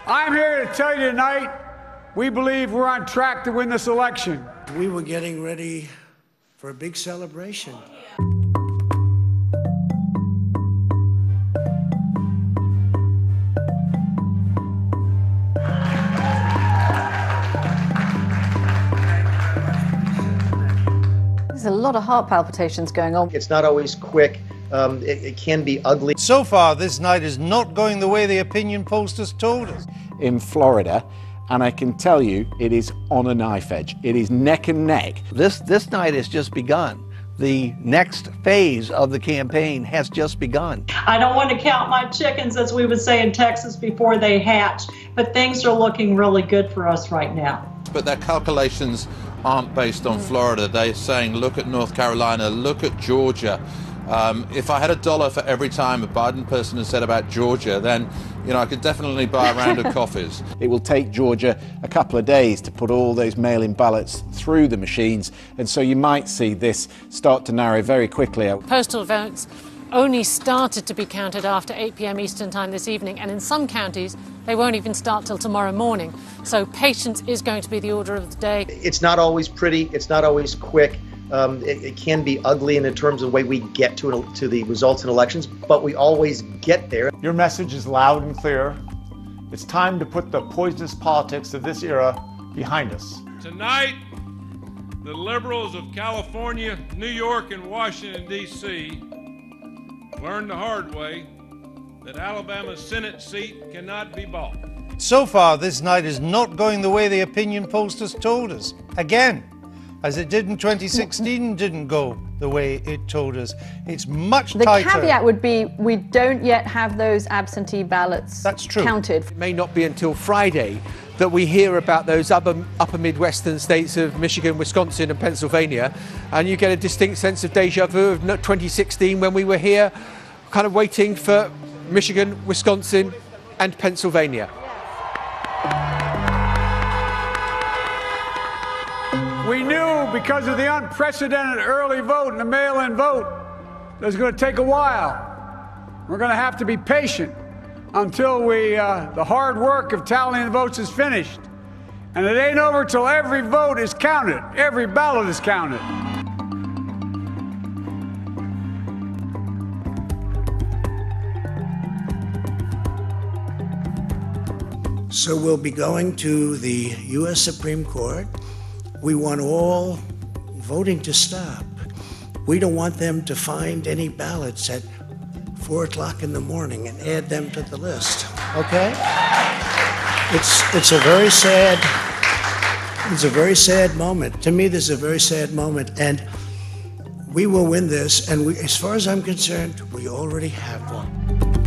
I'm here to tell you tonight, we believe we're on track to win this election. We were getting ready for a big celebration. There's a lot of heart palpitations going on. It's not always quick. It can be ugly. So far, this night is not going the way the opinion pollsters told us. In Florida, and I can tell you, it is on a knife edge. It is neck and neck. This night has just begun. The next phase of the campaign has just begun. I don't want to count my chickens, as we would say in Texas, before they hatch, but things are looking really good for us right now. But their calculations aren't based on Florida. They're saying, look at North Carolina, look at Georgia. If I had $1 for every time a Biden person has said about Georgia, then I could definitely buy a round of coffees. It will take Georgia a couple of days to put all those mail-in ballots through the machines, and so you might see this start to narrow very quickly. Postal votes only started to be counted after 8 p.m. Eastern Time this evening, and in some counties they won't even start till tomorrow morning. So patience is going to be the order of the day. It's not always pretty. It's not always quick. It can be ugly in terms of the way we get to the results in elections, but we always get there. Your message is loud and clear. It's time to put the poisonous politics of this era behind us. Tonight, the liberals of California, New York, and Washington, D.C. learned the hard way that Alabama's Senate seat cannot be bought. So far, this night is not going the way the opinion pollsters told us. Again, as it did in 2016, didn't go the way it told us. It's much tighter. The caveat would be we don't yet have those absentee ballots counted. It may not be until Friday that we hear about those upper Midwestern states of Michigan, Wisconsin and Pennsylvania, and you get a distinct sense of déjà vu of 2016 when we were here kind of waiting for Michigan, Wisconsin and Pennsylvania. We knew because of the unprecedented early vote and the mail-in vote that it was going to take a while. We're going to have to be patient until the hard work of tallying the votes is finished. And it ain't over till every vote is counted, every ballot is counted. So we'll be going to the U.S. Supreme Court. We want all voting to stop. We don't want them to find any ballots at 4 o'clock in the morning and add them to the list, okay? It's a very sad moment. To me, this is a very sad moment, and we will win this, and as far as I'm concerned, we already have one.